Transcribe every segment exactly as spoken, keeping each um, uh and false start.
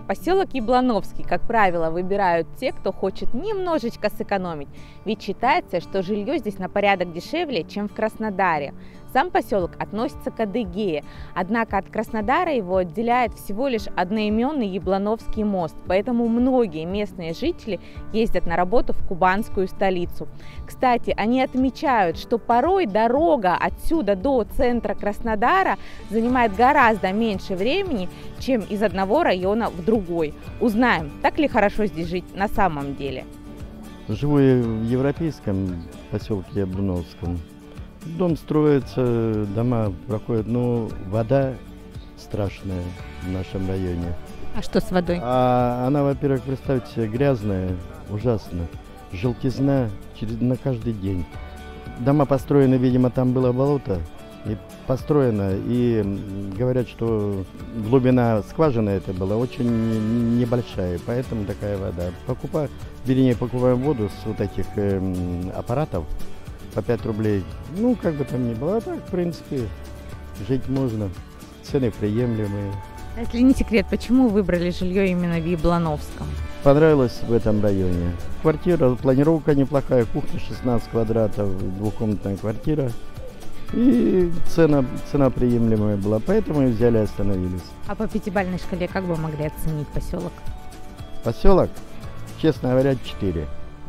Поселок Яблоновский, как правило, выбирают те, кто хочет немножечко сэкономить, ведь считается, что жилье здесь на порядок дешевле, чем в Краснодаре. Сам поселок относится к Адыгее, однако от Краснодара его отделяет всего лишь одноименный Яблоновский мост, поэтому многие местные жители ездят на работу в кубанскую столицу. Кстати, они отмечают, что порой дорога отсюда до центра Краснодара занимает гораздо меньше времени, чем из одного района в другой. Узнаем, так ли хорошо здесь жить на самом деле. Живу я в европейском поселке Яблоновском. Дом строится, дома проходят, но вода страшная в нашем районе. А что с водой? А она, во-первых, представьте себе, грязная, ужасно. Желтизна через, на каждый день. Дома построены, видимо, там было болото. И построено, и говорят, что глубина скважины это была очень небольшая, поэтому такая вода. Покупаю, вернее, покупаем воду с вот этих э, аппаратов по пять рублей. Ну, как бы там ни было, а так, в принципе, жить можно. Цены приемлемые. Если не секрет, почему выбрали жилье именно в Яблоновском? Понравилось в этом районе. Квартира, планировка неплохая, кухня шестнадцать квадратов, двухкомнатная квартира. И цена, цена приемлемая была, поэтому и взяли и остановились. А по пятибалльной шкале как вы могли оценить поселок? Поселок, честно говоря, четыре.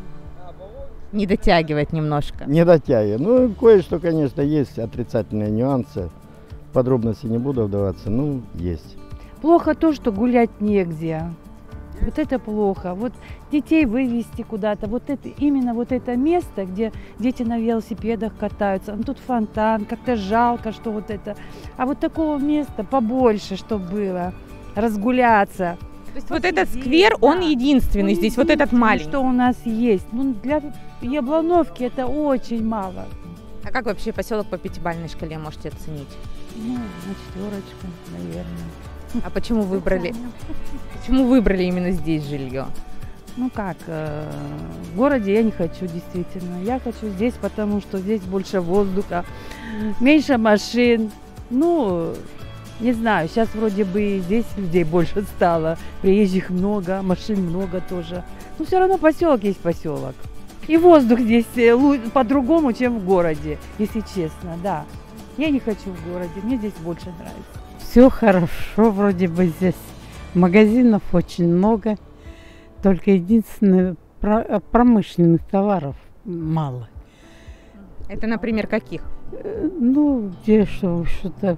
Не дотягивает немножко. Не дотягивает. Ну, кое-что, конечно, есть отрицательные нюансы. В подробности не буду вдаваться, ну, есть. Плохо то, что гулять негде. Вот это плохо. Вот детей вывести куда-то. Вот это, именно вот это место, где дети на велосипедах катаются. Ну, тут фонтан, как-то жалко, что вот это. А вот такого места побольше, чтобы было. Разгуляться. То есть вот этот сквер, да, он единственный, он здесь, единственный, вот этот маленький. Что у нас есть. Ну, для Яблоновки это очень мало. А как вообще поселок по пятибалльной шкале можете оценить? Ну, на четверочку, наверное. А почему выбрали? Почему выбрали именно здесь жилье? Ну как, э, в городе я не хочу, действительно. Я хочу здесь, потому что здесь больше воздуха, меньше машин. Ну, не знаю, сейчас вроде бы и здесь людей больше стало. Приезжих много, машин много тоже. Но все равно поселок есть поселок. И воздух здесь по-другому, чем в городе, если честно, да. Я не хочу в городе, мне здесь больше нравится. Все хорошо, вроде бы здесь магазинов очень много, только единственное, промышленных товаров мало. Это, например, каких? Ну, где что, что-то,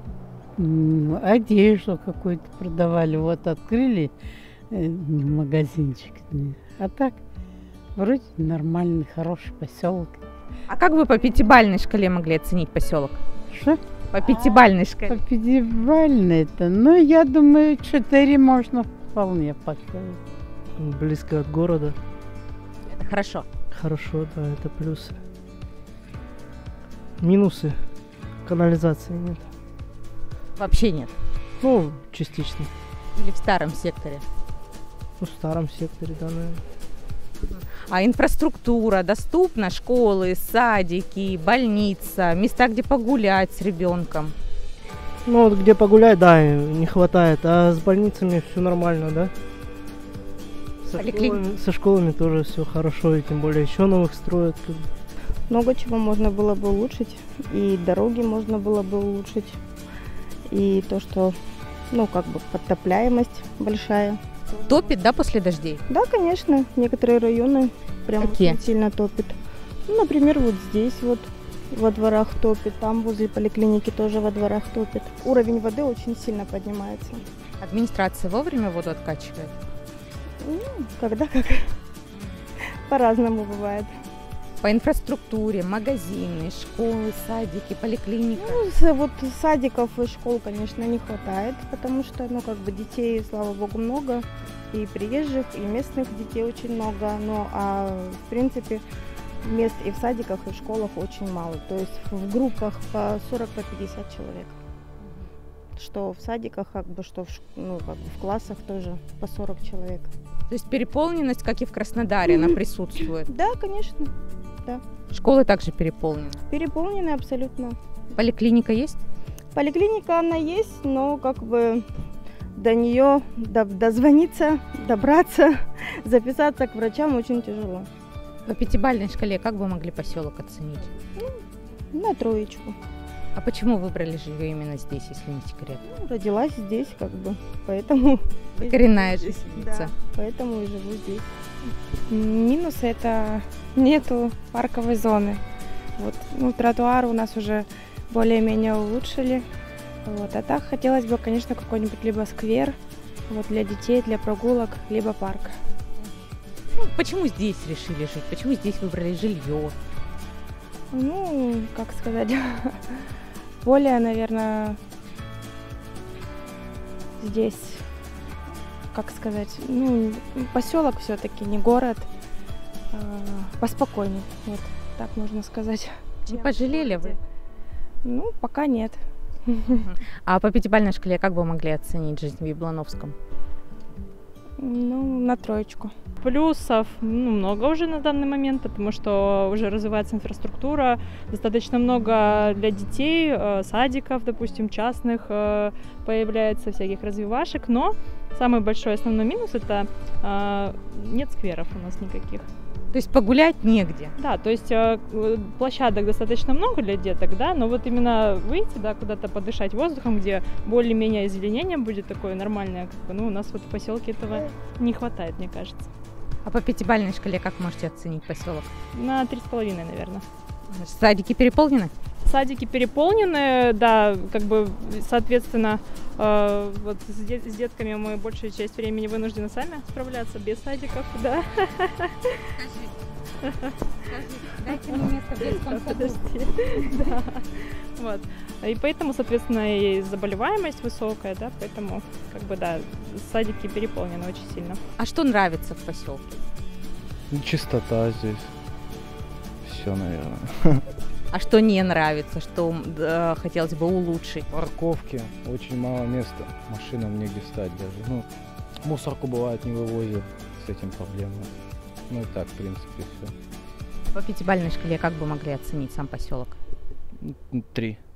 одежду какую-то продавали, вот открыли магазинчик, а так вроде нормальный, хороший поселок. А как вы по пятибалльной шкале могли оценить поселок? Что? По пятибалльной шкале. По пятибалльной это, ну, я думаю, четыре можно вполне поставить. Близко от города. Это хорошо. Хорошо, да, это плюсы. Минусы. Канализации нет. Вообще нет. Ну, частично. Или в старом секторе? Ну, в старом секторе, да, наверное. А инфраструктура доступна? Школы, садики, больница, места, где погулять с ребенком? Ну, вот где погулять, да, не хватает. А с больницами все нормально, да? Со, Поликли... школами, со школами тоже все хорошо, и тем более еще новых строят. Много чего можно было бы улучшить, и дороги можно было бы улучшить, и то, что, ну, как бы подтопляемость большая. Топит, да, после дождей? Да, конечно. Некоторые районы прям Какие? очень сильно топит. Ну, например, вот здесь вот во дворах топит, там возле поликлиники тоже во дворах топит. Уровень воды очень сильно поднимается. Администрация вовремя воду откачивает? Ну, когда как. По-разному бывает. По инфраструктуре, магазины, школы, садики, поликлиника? Ну, вот садиков и школ, конечно, не хватает, потому что, ну, как бы детей, слава богу, много, и приезжих, и местных детей очень много, ну, а, в принципе, мест и в садиках, и в школах очень мало, то есть в группах по сорок - пятьдесят человек, что в садиках, как бы, что в, ну, как бы в классах тоже по сорок человек. То есть переполненность, как и в Краснодаре, она присутствует? Да, конечно. Да. Школы также переполнены? Переполнены абсолютно. Поликлиника есть? Поликлиника она есть, но как бы до нее дозвониться, добраться, записаться к врачам очень тяжело. По пятибалльной шкале как бы могли поселок оценить? На троечку. А почему выбрали жилье именно здесь, если не секрет? Ну, родилась здесь, как бы, поэтому... Коренная жительница. Да, поэтому и живу здесь. Минус это нету парковой зоны. Вот, ну, тротуар у нас уже более-менее улучшили. Вот, а так хотелось бы, конечно, какой-нибудь либо сквер вот, для детей, для прогулок, либо парк. Ну, почему здесь решили жить? Почему здесь выбрали жилье? Ну, как сказать, более, наверное, здесь, как сказать, ну, поселок все-таки, не город, а, поспокойней, вот, так можно сказать. Не пожалели вы? Ну, пока нет. А по пятибалльной шкале как бы могли оценить жизнь в Яблоновском? Ну, на троечку. Плюсов ну, много уже на данный момент, потому что уже развивается инфраструктура, достаточно много для детей, э, садиков, допустим, частных, э, появляется всяких развивашек, но самый большой основной минус это э, нет скверов у нас никаких. То есть погулять негде? Да, то есть э, площадок достаточно много для деток, да, но вот именно выйти, да, куда-то подышать воздухом, где более-менее озеленение будет такое нормальное, как бы, ну, у нас вот в поселке этого не хватает, мне кажется. А по пятибалльной шкале как можете оценить поселок? На три с половиной, наверное. Садики переполнены? Садики переполнены, да, как бы, соответственно, э, вот с, де- с детками мы большую часть времени вынуждены сами справляться, без садиков, да. Скажи, дайте мне место в детском саду. Да, вот. И поэтому, соответственно, и заболеваемость высокая, да, поэтому, как бы, да, садики переполнены очень сильно. А что нравится в поселке? Чистота здесь. Все, наверное. А что не нравится, что э, хотелось бы улучшить? Парковки. Очень мало места. Машинам негде встать даже. Ну, мусорку бывает не вывозят. С этим проблема. Ну и так, в принципе, все. По пятибалльной шкале как бы могли оценить сам поселок? Три.